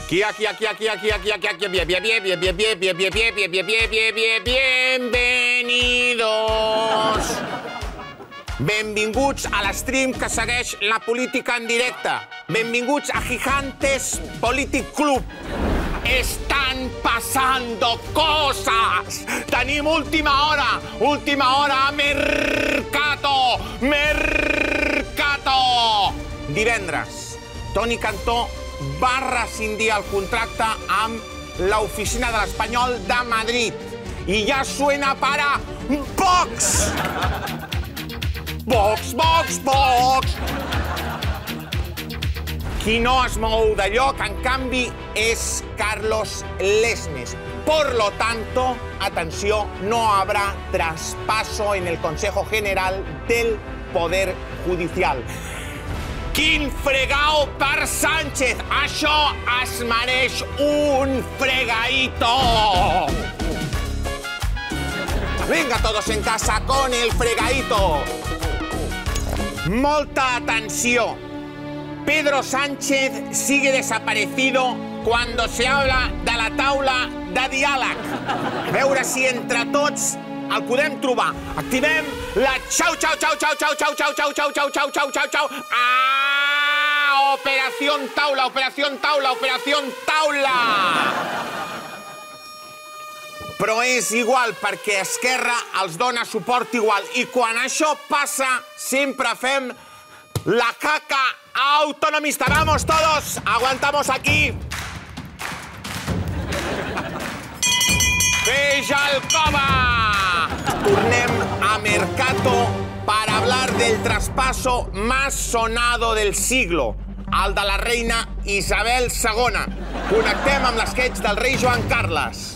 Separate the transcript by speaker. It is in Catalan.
Speaker 1: Bienvenidos. Benvinguts a l'stream que segueix la política en directe. Benvinguts a Gigantes Politic Club. Están pasando cosas. Tenim última hora a Mercato. Divendres, Toni Cantó va rescindir el contracte amb l'oficina de l'Espanyol de Madrid. I ja suena para Vox! Vox! Qui no es mou de lloc, en canvi, es Carlos Lesmes. Por lo tanto, atenció, no habrá traspaso en el Consejo General del Poder Judicial. Quin fregao per Sánchez! Això es mereix un fregaíto! Venga todos en casa con el fregaíto. Molta atenció. Pedro Sánchez sigue desaparecido cuando se habla de la taula de diàleg. A veure si entre tots el podem trobar. Activem la xau. Operación taula. Però és igual, perquè Esquerra els dona suport igual. I quan això passa, sempre fem la caca autonomista. Vamos todos, aguantamos aquí. Fejalcova! Tornem a Mercato para hablar del traspaso más sonado del siglo, el de la reina Isabel II. Connectem amb l'esquetx del rei Joan Carles.